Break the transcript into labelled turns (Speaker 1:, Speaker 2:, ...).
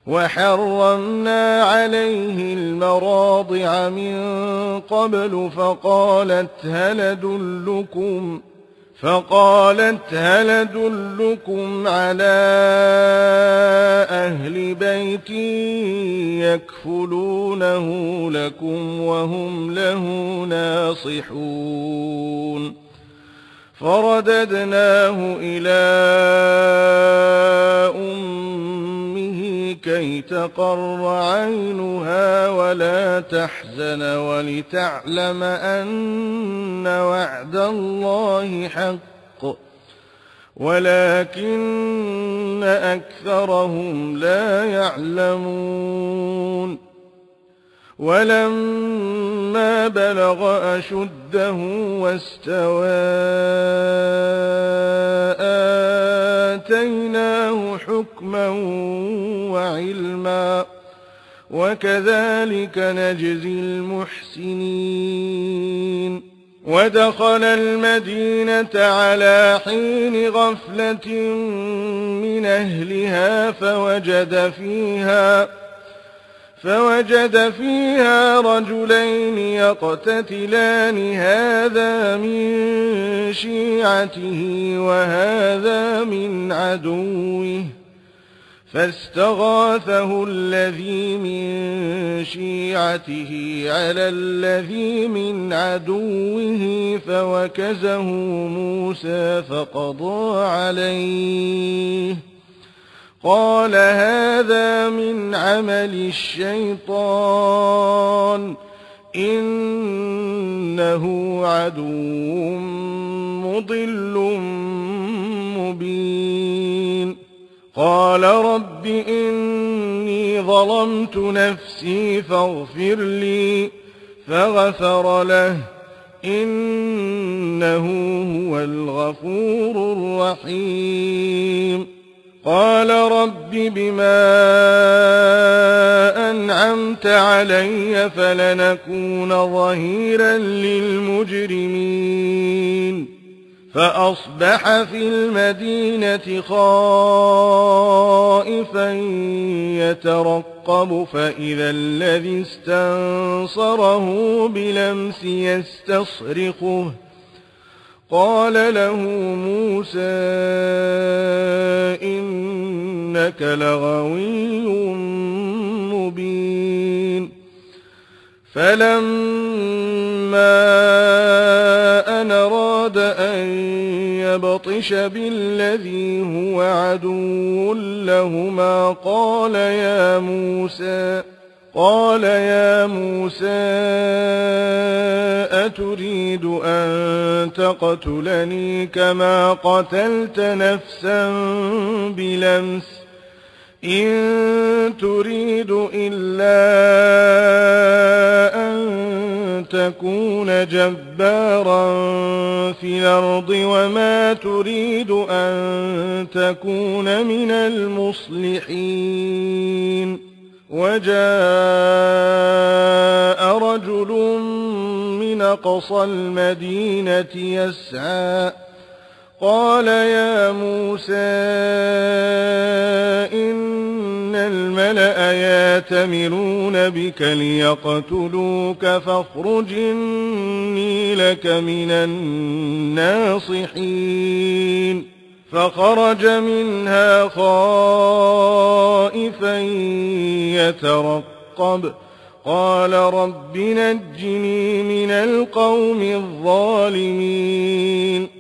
Speaker 1: وحرمنا عليه المراضع من قبل فقالت هل أدلكم على أهل بيت يكفلونه لكم وهم له ناصحون فرددناه إلى أمه كي تقر عينها ولا تحزن ولتعلم أن وعد الله حق ولكن أكثرهم لا يعلمون ولما بلغ أشده واستوى آتيناه حكما وعلما وكذلك نجزي المحسنين ودخل المدينة على حين غفلة من أهلها فوجد فيها رجلين يقتتلان هذا من شيعته وهذا من عدوه فاستغاثه الذي من شيعته على الذي من عدوه فوكزه موسى فقضى عليه قال هذا من عمل الشيطان إنه عدو مضل مبين قال رب إني ظلمت نفسي فاغفر لي فغفر له إنه هو الغفور الرحيم قال رب بما أنعمت علي فلنكون ظهيرا للمجرمين فأصبح في المدينة خائفا يترقب فإذا الذي استنصره بلمس يستصرخه قال له موسى إنك لغوي مبين فلما أن أراد أن يبطش بالذي هو عدو لهما قال يا موسى أتريد أن تقتلني كما قتلت نفسا بلمس إن تريد إلا أن تكون جبارا في الأرض وما تريد أن تكون من المصلحين وجاء رجل من أقصى المدينة يسعى قال يا موسى إن الملأ يأتمرون بك ليقتلوك فاخرج إني لك من الناصحين فخرج منها خائفا يترقب قال رب نجني من القوم الظالمين